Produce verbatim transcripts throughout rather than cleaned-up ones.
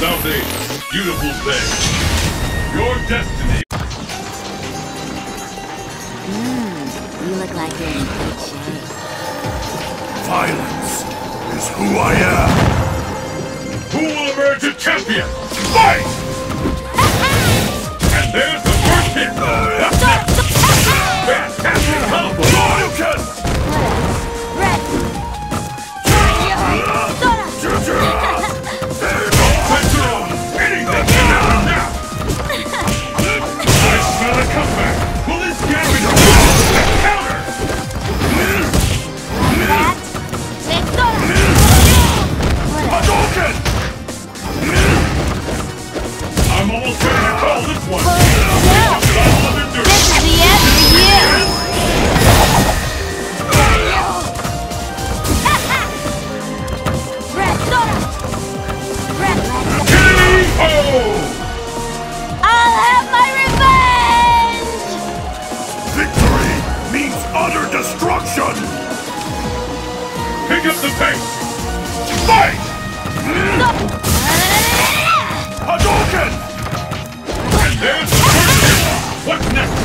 Someday, beautiful day. Your destiny. Mmm, you look like you're in good shape. Violence is who I am. Who will emerge a champion? Fight! And there's the first hit. What's next? Fantastic combo. Hadouken! Anything can happen now. I smell a comeback. Will this damage a counter? Hadouken! I'm almost ready to call this one. This is the end for you! I'll have my revenge! Victory means utter destruction! Pick up the pace! Fight! Hadouken! And there's the first hit! What's next?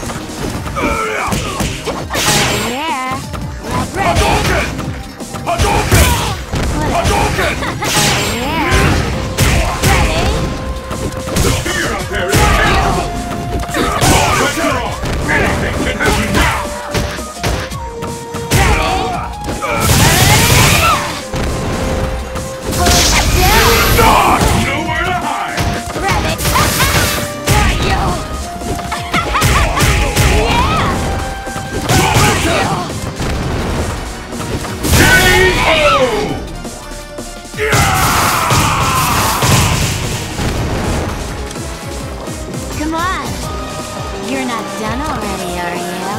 Yeah. Hadouken! Hadouken! Hadouken! Yeah. The fear out there is terrible! But you're on! Anything can happen now! Not! Nowhere to hide! Come on. You're not done already, are you?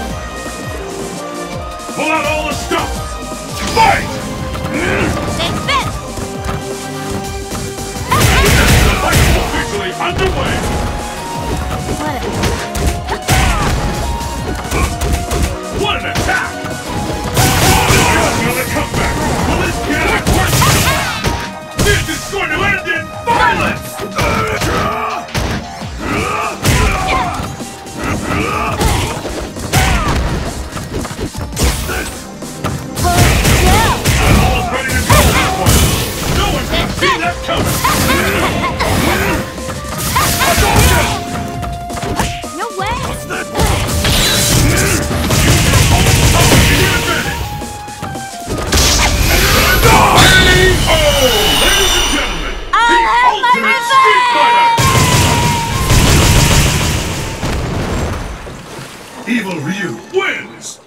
Pull out all the stops! Fight! Stay fit! The fight is officially underway! What What an attack! Another comeback! Will this get worse? This is going to end in violence! I'm almost ready to go this one! No one can see that coming! No way! Ladies and gentlemen, I'll the have my ultimate Street Fighter! Evil Ryu wins!